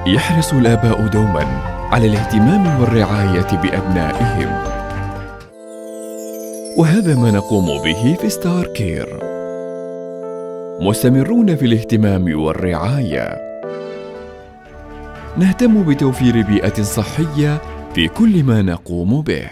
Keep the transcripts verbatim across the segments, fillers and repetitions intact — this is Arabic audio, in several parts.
يحرص الآباء دوماً على الاهتمام والرعاية بأبنائهم، وهذا ما نقوم به في ستار كير. مستمرون في الاهتمام والرعاية، نهتم بتوفير بيئة صحية في كل ما نقوم به.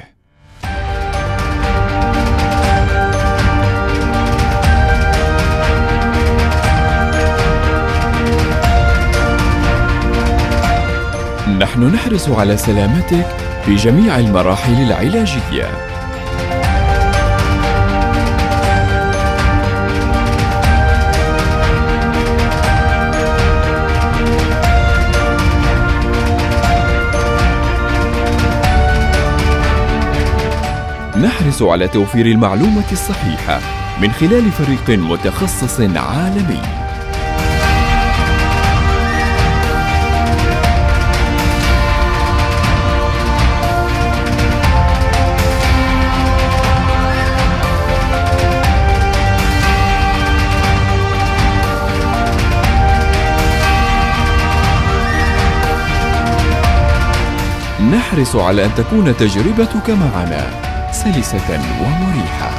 نحن نحرص على سلامتك في جميع المراحل العلاجية. نحرص على توفير المعلومة الصحيحة من خلال فريق متخصص عالمي. نحرص على أن تكون تجربتك معنا سلسة ومريحة.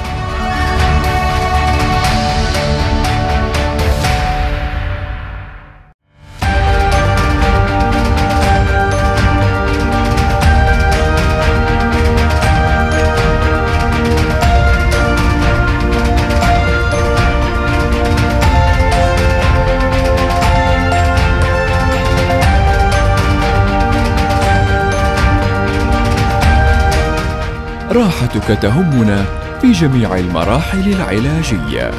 راحتك تهمنا في جميع المراحل العلاجية.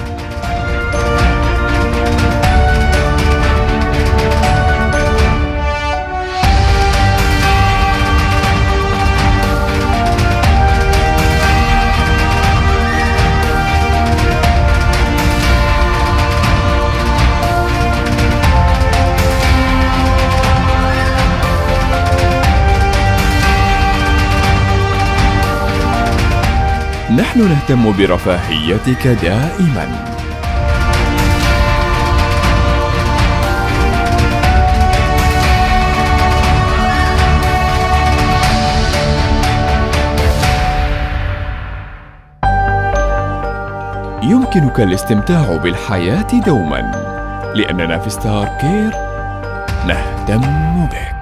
نحن نهتم برفاهيتك دائماً. يمكنك الاستمتاع بالحياة دوماً، لأننا في ستار كير نهتم بك.